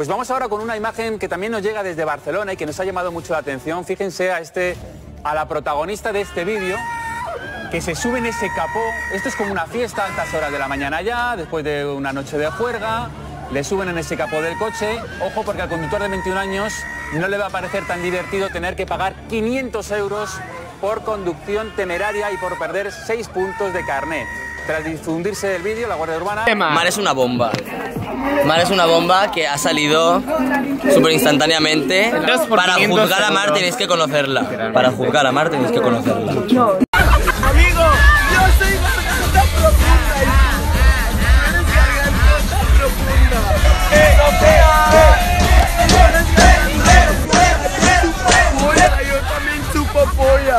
Pues vamos ahora con una imagen que también nos llega desde Barcelona y que nos ha llamado mucho la atención. Fíjense a la protagonista de este vídeo, que se sube en ese capó. Esto es como una fiesta a altas horas de la mañana ya, después de una noche de juerga. Le suben en ese capó del coche. Ojo, porque al conductor de 21 años no le va a parecer tan divertido tener que pagar 500 euros por conducción temeraria y por perder 6 puntos de carnet. Tras difundirse el vídeo, la Guardia Urbana... Mar es una bomba. Mar es una bomba que ha salido súper instantáneamente. Para juzgar a Mar tenéis que conocerla. Para juzgar a Mar tenéis que conocerla. Amigo, yo soy garganta profunda y eres garganta profunda. Yo también chupo polla.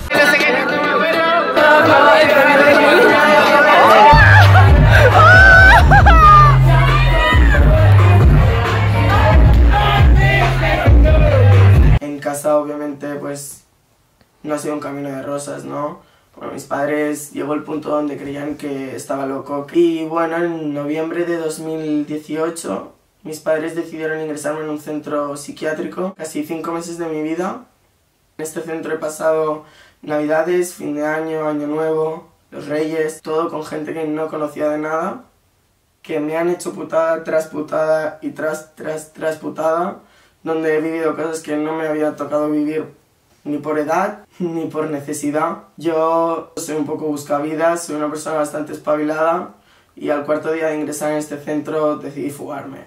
En casa, obviamente, pues no ha sido un camino de rosas, ¿no? Bueno, mis padres llegó el punto donde creían que estaba loco. Y bueno, en noviembre de 2018, mis padres decidieron ingresarme en un centro psiquiátrico. Casi 5 meses de mi vida. En este centro he pasado Navidades, fin de año, Año Nuevo, los Reyes, todo con gente que no conocía de nada, que me han hecho putada tras putada y tras putada, donde he vivido cosas que no me había tocado vivir ni por edad, ni por necesidad. Yo soy un poco buscavidas, soy una persona bastante espabilada y al cuarto día de ingresar en este centro decidí fugarme.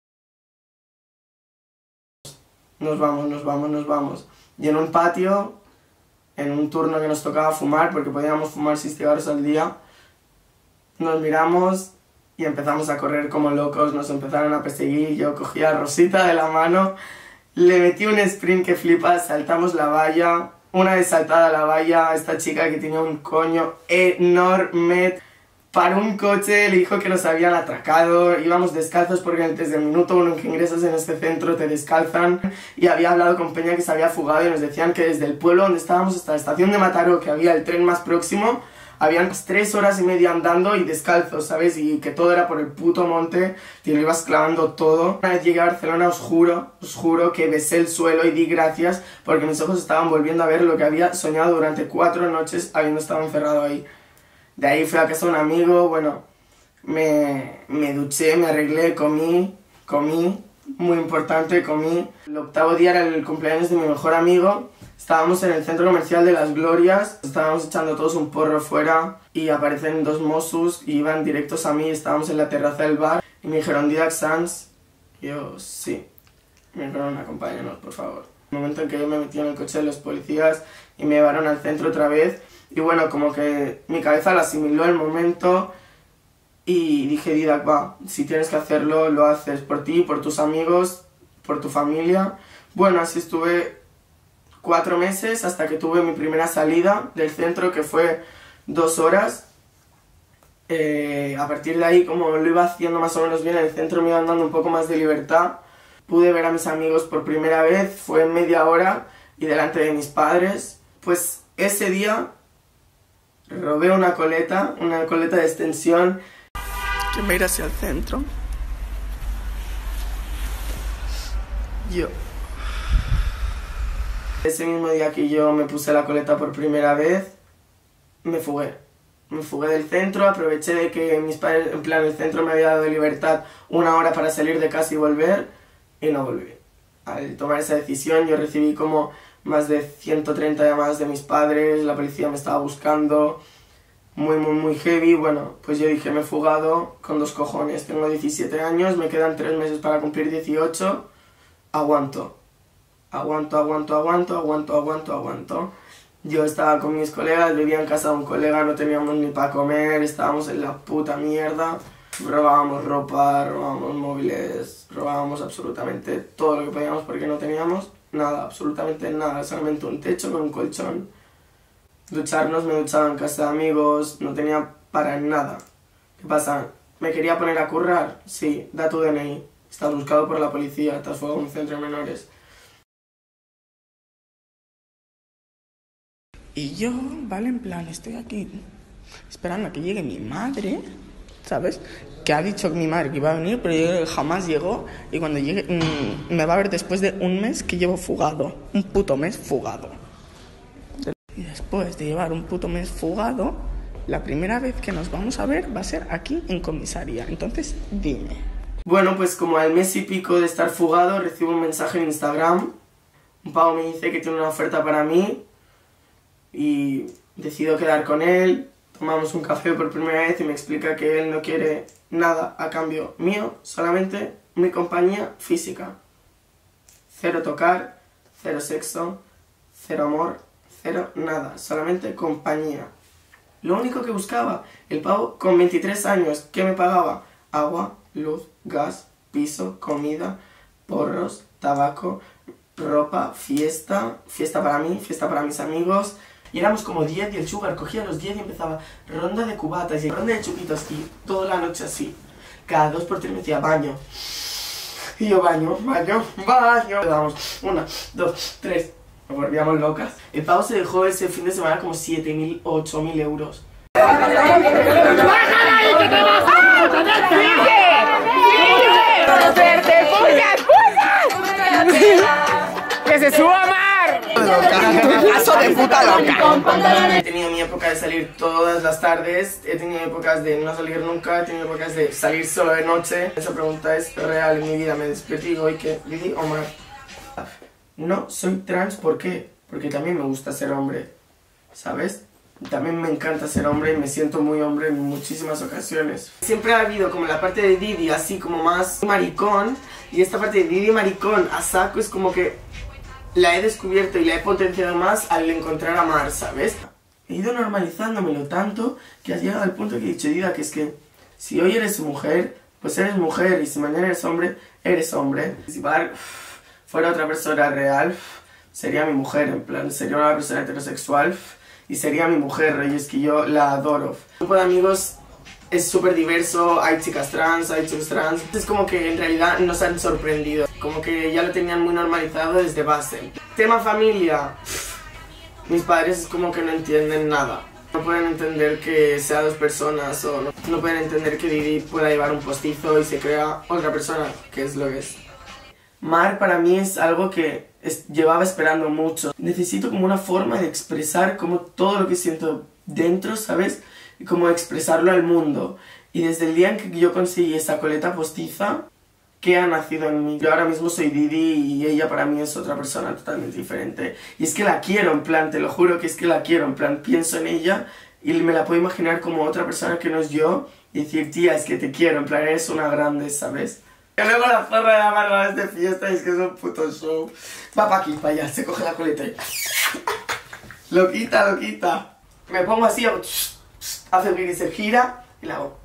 Nos vamos. Y en un patio, en un turno que nos tocaba fumar, porque podíamos fumar 6 cigarros al día, nos miramos y empezamos a correr como locos, nos empezaron a perseguir, yo cogí a Rosita de la mano, le metí un sprint que flipas, saltamos la valla, una vez saltada la valla, esta chica que tenía un coño enorme, paró un coche, le dijo que nos habían atracado, íbamos descalzos porque desde el minuto 1 en que ingresas en este centro te descalzan, y había hablado con Peña que se había fugado y nos decían que desde el pueblo donde estábamos hasta la estación de Mataró, que había el tren más próximo, habían 3 horas y media andando y descalzos, ¿sabes? Y que todo era por el puto monte, te lo ibas clavando todo. Una vez llegué a Barcelona, os juro que besé el suelo y di gracias porque mis ojos estaban volviendo a ver lo que había soñado durante 4 noches habiendo estado encerrado ahí. De ahí fui a casa de un amigo, bueno, me duché, me arreglé, comí, muy importante, comí. El 8º día era el cumpleaños de mi mejor amigo. Estábamos en el centro comercial de Las Glorias, estábamos echando todos un porro fuera y aparecen 2 Mossos y iban directos a mí, estábamos en la terraza del bar y me dijeron, Didac Sans, y yo, sí, me dijeron, acompáñanos, por favor. En el momento en que yo me metí en el coche de los policías y me llevaron al centro otra vez, y bueno, como que mi cabeza lo asimiló el momento y dije, Didac, va, si tienes que hacerlo, lo haces por ti, por tus amigos, por tu familia. Bueno, así estuve 4 meses hasta que tuve mi primera salida del centro, que fue 2 horas. A partir de ahí, como lo iba haciendo más o menos bien, el centro me iba dando un poco más de libertad. Pude ver a mis amigos por primera vez, fue en media hora y delante de mis padres. Pues ese día robé una coleta de extensión que me irá hacia el centro. Ese mismo día que yo me puse la coleta por primera vez, me fugué. Me fugué del centro, aproveché de que mis padres, en plan, el centro me había dado de libertad 1 hora para salir de casa y volver, y no volví. Al tomar esa decisión yo recibí como más de 130 llamadas de mis padres, la policía me estaba buscando, muy heavy. Bueno, pues yo dije, me he fugado con 2 cojones, tengo 17 años, me quedan 3 meses para cumplir 18, aguanto. Yo estaba con mis colegas, vivía en casa de un colega, no teníamos ni para comer, estábamos en la puta mierda. Robábamos ropa, robábamos móviles, robábamos absolutamente todo lo que podíamos porque no teníamos nada, absolutamente nada, solamente un techo con un colchón. Ducharnos, me duchaba en casa de amigos, no tenía para nada. ¿Qué pasa? ¿Me quería poner a currar? Sí, da tu DNI. Estás buscado por la policía, estás fuera de un centro de menores. Y yo, vale, en plan, estoy aquí esperando a que llegue mi madre, ¿sabes? Que ha dicho mi madre que iba a venir, pero yo creo que jamás llegó. Y cuando llegue, me va a ver después de un mes que llevo fugado. Un puto mes fugado. Y después de llevar un puto mes fugado, la primera vez que nos vamos a ver va a ser aquí en comisaría. Entonces, dime. Bueno, pues como al mes y pico de estar fugado, recibo un mensaje en Instagram. Un pavo me dice que tiene una oferta para mí. Y decido quedar con él. Tomamos un café por primera vez y me explica que él no quiere nada a cambio mío, solamente mi compañía física. Cero tocar, cero sexo, cero amor, cero nada, solamente compañía. Lo único que buscaba, el pavo con 23 años, ¿qué me pagaba? Agua, luz, gas, piso, comida, porros, tabaco, ropa, fiesta para mí, fiesta para mis amigos. Y éramos como 10 y el sugar cogía los 10 y empezaba ronda de cubatas y ronda de chupitos y toda la noche así. Cada 2 por 3 me decía baño. Y yo baño. Le damos 1, 2, 3. Nos volvíamos locas. El pavo se dejó ese fin de semana como 7.000 o 8.000 euros. ¡Que se suba Mar! ¡Caso de puta loca! He tenido mi época de salir todas las tardes, he tenido épocas de no salir nunca, he tenido épocas de salir solo de noche. Esa pregunta es real en mi vida, me despierto y digo, oye, ¿qué? Didi Omar. No soy trans, ¿por qué? Porque también me gusta ser hombre, ¿sabes? También me encanta ser hombre y me siento muy hombre en muchísimas ocasiones. Siempre ha habido como la parte de Didi así como más maricón, y esta parte de Didi maricón a saco es como que la he descubierto y la he potenciado más al encontrar a Mar, ¿sabes? He ido normalizándomelo tanto que has llegado al punto que he dicho, Dida, que es que si hoy eres mujer, pues eres mujer, y si mañana eres hombre, eres hombre. Si Mar fuera otra persona real, sería mi mujer, en plan, sería una persona heterosexual y sería mi mujer, y es que yo la adoro. El grupo de amigos es súper diverso, hay chicas trans, hay chicos trans. Es como que en realidad nos han sorprendido, como que ya lo tenían muy normalizado desde base. Tema familia, mis padres es como que no entienden nada. No pueden entender que sea 2 personas o no pueden entender que Didi pueda llevar un postizo y se crea otra persona, que es lo que es. Mar para mí es algo que llevaba esperando mucho. Necesito como una forma de expresar como todo lo que siento dentro, ¿sabes? Y como expresarlo al mundo. Y desde el día en que yo conseguí esa coleta postiza, ¿qué ha nacido en mí? Yo ahora mismo soy Didi y ella para mí es otra persona totalmente diferente. Y es que la quiero, en plan, te lo juro que es que la quiero, en plan, pienso en ella y me la puedo imaginar como otra persona que no es yo y decir, tía, es que te quiero, en plan, eres una grande, ¿sabes? Y luego la zorra de la barra de fiesta y es que es un puto show. Va pa' aquí, pa' allá, se coge la coleta y... Loquita, loquita. Me pongo así, hago... Hace el guiri, se gira y la hago.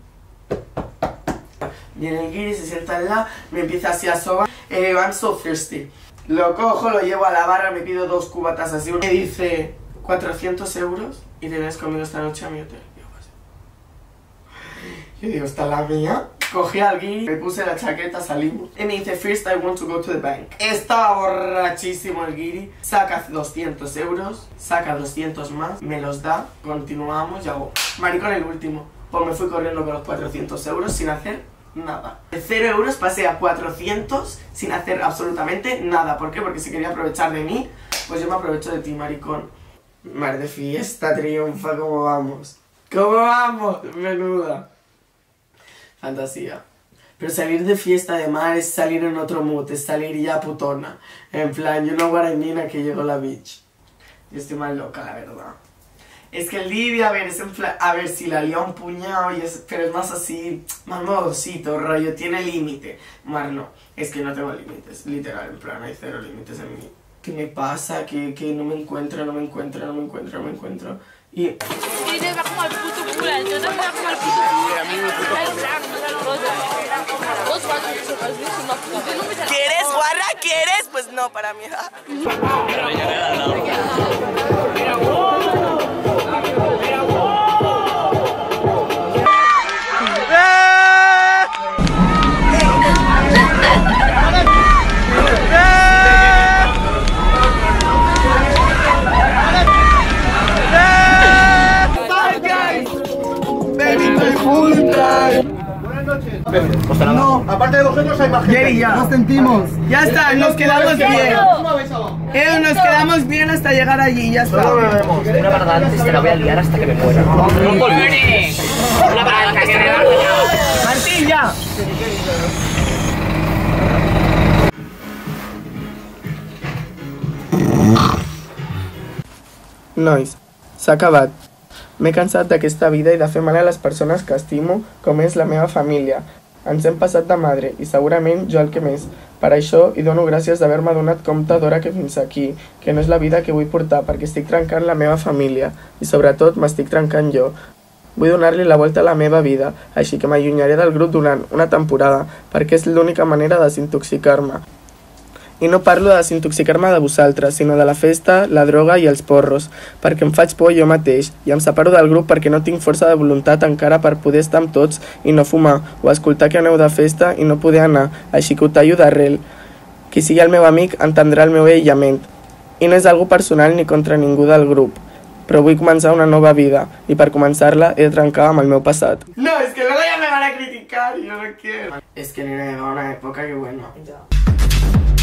Viene el guiri, se sienta al lado, me empieza así a sobar. I'm so thirsty. Lo cojo, lo llevo a la barra, me pido 2 cubatas así. Me dice 400 euros y te vienes conmigo esta noche a mi hotel. Yo digo, ¿está la mía? Cogí al guiri, me puse la chaqueta, salimos. Y me dice, first I want to go to the bank. Estaba borrachísimo el guiri. Saca 200 euros, saca 200 más, me los da, continuamos y hago, maricón el último. Pues me fui corriendo con los 400 euros sin hacer nada. De 0 euros pasé a 400 sin hacer absolutamente nada. ¿Por qué? Porque si quería aprovechar de mí, pues yo me aprovecho de ti, maricón. Mar de fiesta, triunfa, ¿cómo vamos? ¿Cómo vamos? Menuda. Fantasía. Pero salir de fiesta de Mar es salir en otro mood, es salir ya putona. En plan, you know what I mean, que llegó la bitch. Yo estoy más loca, la verdad. Es que el Didi, a ver, es en plan, a ver, si la lió un puñado, pero es más así, más modosito, rollo, tiene límite. Mar no, es que no tengo límites, literal, en plan, hay 0 límites en mí. ¿Qué me pasa? Que no me encuentro. Y... ¿Quieres, guarra? ¿Quieres? Pues no, para mí. Baby, estoy junta. Jerry, ya. Nos sentimos. Ya está, nos quedamos bien. Nos quedamos bien hasta llegar allí, ya está. Una parada antes te la voy a liar hasta que me muera. ¡No volveré! ¡Una parada antes te la voy a liar! Martín, ya. Nois, s'ha acabat. M'he cansat d'aquesta vida i de fer mal a les persones que estimo, com és la meva família. Ens hem passat de madre, i segurament jo el que més. Per això, hi dono gràcies d'haver-me donat compte d'hora que fins aquí, que no és la vida que vull portar, perquè estic trencant la meva família, i sobretot m'estic trencant jo. Vull donar-li la volta a la meva vida, així que m'allunyaré del grup durant una temporada, perquè és l'única manera de desintoxicar-me. I no parlo de desintoxicar-me de vosaltres, sinó de la festa, la droga i els porros, perquè em faig por jo mateix, i em separo del grup perquè no tinc força de voluntat encara per poder estar amb tots i no fumar, o escoltar que aneu de festa i no poder anar, així que ho tallo d'arrel. Qui sigui el meu amic entendrà el meu aïllament. I no és algo personal ni contra ningú del grup, però vull començar una nova vida, i per començar-la he de trencar amb el meu passat. No, es que luego ya me van a criticar, yo no quiero. Es que nena, llegaba una época que bueno.